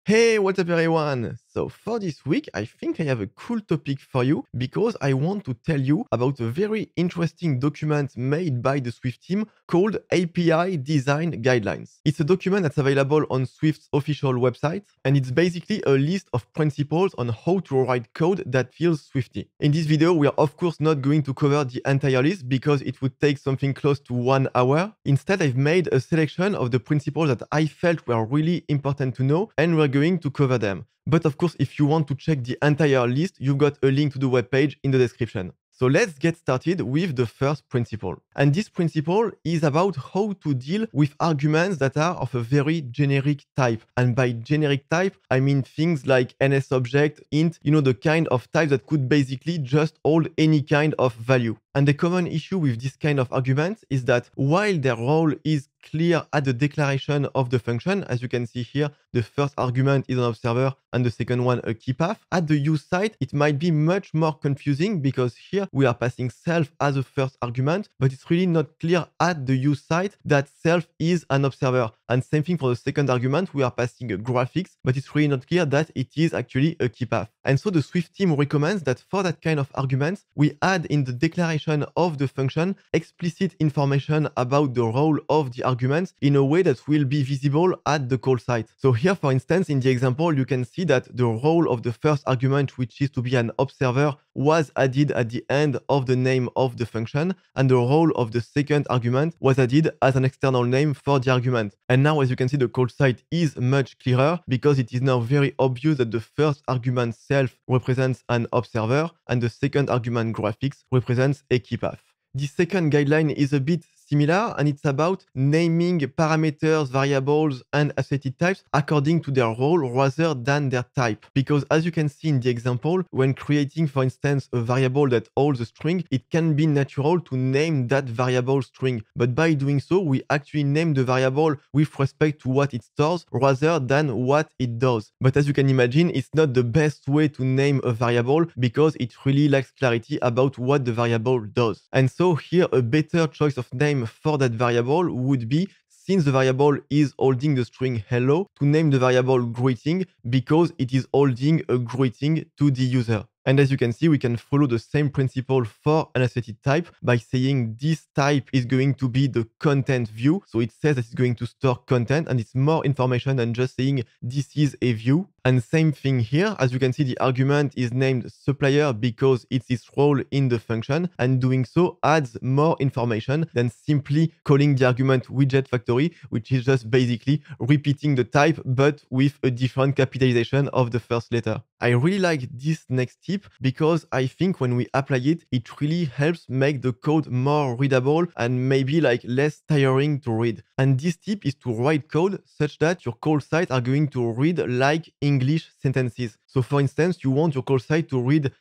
Hey, what's up everyone? So for this week, I think I have a cool topic for you because I want to tell you about a very interesting document made by the Swift team called API Design Guidelines. It's a document that's available on Swift's official website, and it's basically a list of principles on how to write code that feels Swifty. In this video, we are of course not going to cover the entire list because it would take something close to 1 hour. Instead, I've made a selection of the principles that I felt were really important to know, and we're going to cover them. But of course, if you want to check the entire list, you've got a link to the webpage in the description. So let's get started with the first principle. And this principle is about how to deal with arguments that are of a very generic type. And by generic type, I mean things like NSObject, int, the kind of type that could basically just hold any kind of value. And the common issue with this kind of arguments is that while their role is clear at the declaration of the function, as you can see here, the first argument is an observer and the second one a key path. At the use side, it might be much more confusing because here we are passing self as a first argument, but it's really not clear at the use side that self is an observer. And same thing for the second argument, we are passing a graphics, but it's really not clear that it is actually a key path. And so the Swift team recommends that for that kind of arguments, we add in the declaration of the function explicit information about the role of the arguments in a way that will be visible at the call site. So here, for instance, in the example, you can see that the role of the first argument, which is to be an observer, was added at the end of the name of the function, and the role of the second argument was added as an external name for the argument. And now, as you can see, the call site is much clearer because it is now very obvious that the first argument self represents an observer and the second argument graphics represents a key path. The second guideline is a bit similar, and it's about naming parameters, variables, and associated types according to their role rather than their type. Because as you can see in the example, when creating, for instance, a variable that holds a string, it can be natural to name that variable string. But by doing so, we actually name the variable with respect to what it stores rather than what it does. But as you can imagine, it's not the best way to name a variable because it really lacks clarity about what the variable does. And so here, a better choice of name for that variable would be, since the variable is holding the string hello, to name the variable greeting because it is holding a greeting to the user. And as you can see, we can follow the same principle for an associated type by saying this type is going to be the content view. So it says that it's going to store content, and it's more information than just saying this is a view. And same thing here, as you can see, the argument is named supplier because it's its role in the function, and doing so adds more information than simply calling the argument widget factory, which is just basically repeating the type but with a different capitalization of the first letter. I really like this next tip because I think when we apply it, it really helps make the code more readable and maybe like less tiring to read. And this tip is to write code such that your call sites are going to read like English sentences. So for instance, you want your call site to read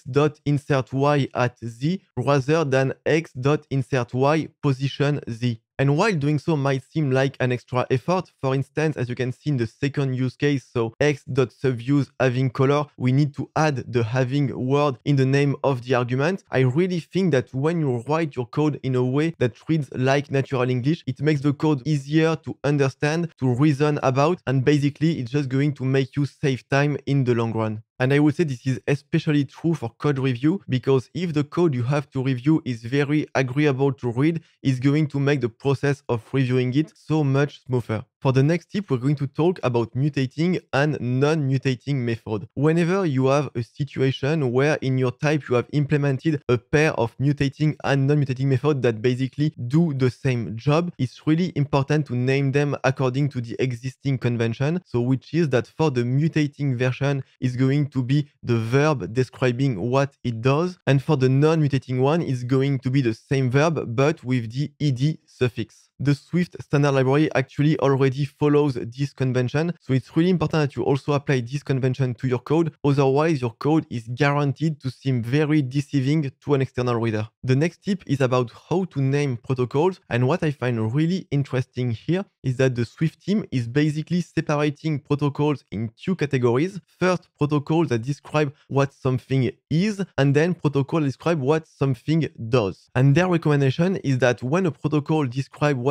x.insertY at z rather than x.insertY position z. And while doing so might seem like an extra effort, for instance, as you can see in the second use case, so x.subuse having color, we need to add the having word in the name of the argument. I really think that when you write your code in a way that reads like natural English, it makes the code easier to understand, to reason about, and basically it's just going to make you save time in the long run. And I would say this is especially true for code review because if the code you have to review is very agreeable to read, it's going to make the process of reviewing it so much smoother. For the next tip, we're going to talk about mutating and non-mutating method. Whenever you have a situation where in your type you have implemented a pair of mutating and non-mutating methods that basically do the same job, it's really important to name them according to the existing convention. So which is that for the mutating version is going to be the verb describing what it does, and for the non-mutating one is going to be the same verb but with the ed suffix. The Swift standard library actually already follows this convention, so it's really important that you also apply this convention to your code, otherwise your code is guaranteed to seem very deceiving to an external reader. The next tip is about how to name protocols, and what I find really interesting here is that the Swift team is basically separating protocols in two categories. First, protocols that describe what something is, and then protocols that describe what something does. And their recommendation is that when a protocol describes what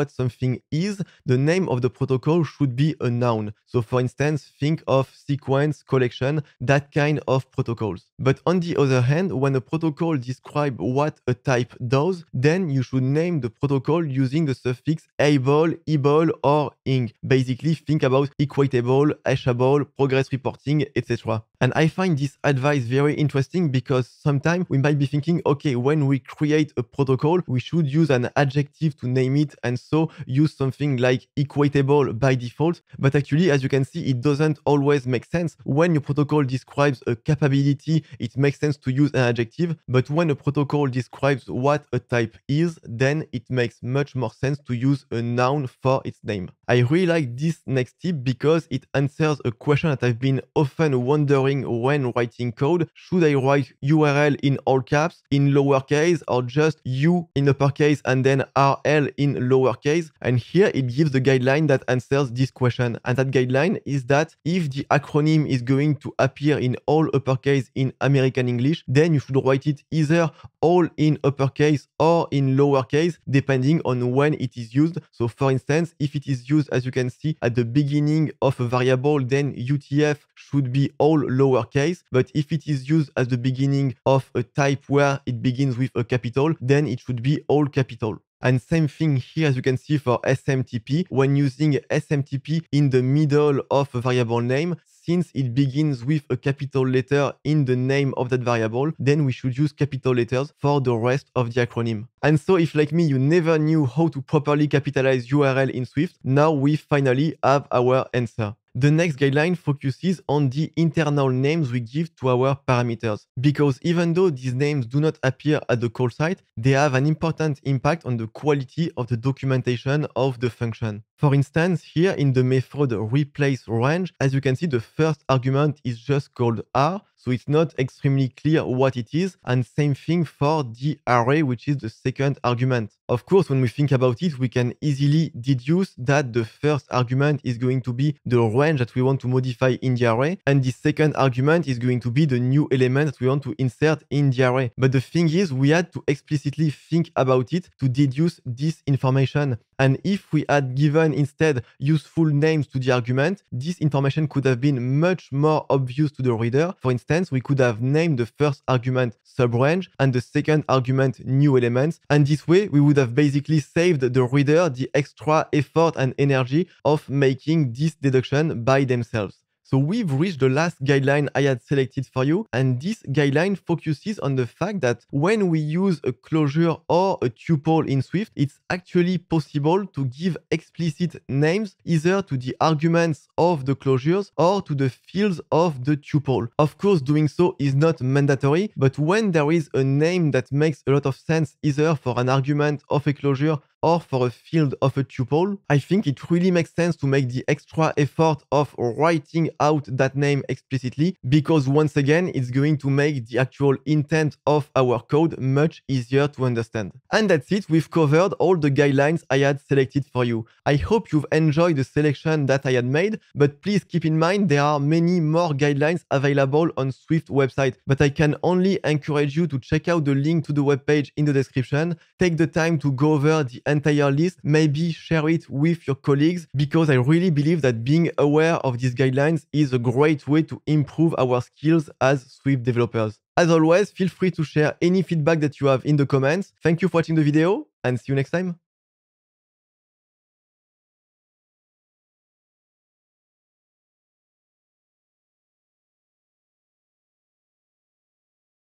what something is, the name of the protocol should be a noun. So for instance, think of sequence, collection, that kind of protocols. But on the other hand, when a protocol describes what a type does, then you should name the protocol using the suffix able, able, or ing. Basically, think about equatable, hashabble, progress reporting, etc. And I find this advice very interesting because sometimes we might be thinking, okay, when we create a protocol, we should use an adjective to name it and so use something like equatable by default. But actually, as you can see, it doesn't always make sense. When your protocol describes a capability, it makes sense to use an adjective. But when a protocol describes what a type is, then it makes much more sense to use a noun for its name. I really like this next tip because it answers a question that I've been often wondering when writing code. Should I write URL in all caps, in lowercase, or just U in uppercase and then RL in lowercase? And here it gives the guideline that answers this question. And that guideline is that if the acronym is going to appear in all uppercase in American English, then you should write it either all in uppercase or in lowercase, depending on when it is used. So for instance, if it is used, as you can see, at the beginning of a variable, then UTF should be all lowercase. But if it is used at the beginning of a type where it begins with a capital, then it should be all capital. And same thing here, as you can see for SMTP. When using SMTP in the middle of a variable name, since it begins with a capital letter in the name of that variable, then we should use capital letters for the rest of the acronym. And so if, like me, you never knew how to properly capitalize URL in Swift, now we finally have our answer. The next guideline focuses on the internal names we give to our parameters, because even though these names do not appear at the call site, they have an important impact on the quality of the documentation of the function. For instance, here in the method replace range, as you can see, the first argument is just called R, so it's not extremely clear what it is, and same thing for the array, which is the second argument. Of course, when we think about it, we can easily deduce that the first argument is going to be the range that we want to modify in the array, and the second argument is going to be the new element that we want to insert in the array. But the thing is, we had to explicitly think about it to deduce this information. And if we had given instead useful names to the argument, this information could have been much more obvious to the reader. For instance, we could have named the first argument subrange and the second argument new elements. And this way, we would have basically saved the reader the extra effort and energy of making this deduction by themselves. So we've reached the last guideline I had selected for you, and this guideline focuses on the fact that when we use a closure or a tuple in Swift, it's actually possible to give explicit names either to the arguments of the closures or to the fields of the tuple. Of course, doing so is not mandatory, but when there is a name that makes a lot of sense either for an argument of a closure or for a field of a tuple, I think it really makes sense to make the extra effort of writing out that name explicitly, because once again, it's going to make the actual intent of our code much easier to understand. And that's it, we've covered all the guidelines I had selected for you. I hope you've enjoyed the selection that I had made, but please keep in mind there are many more guidelines available on Swift website, but I can only encourage you to check out the link to the webpage in the description. Take the time to go over the entire list, maybe share it with your colleagues, because I really believe that being aware of these guidelines is a great way to improve our skills as Swift developers. As always, feel free to share any feedback that you have in the comments. Thank you for watching the video and see you next time.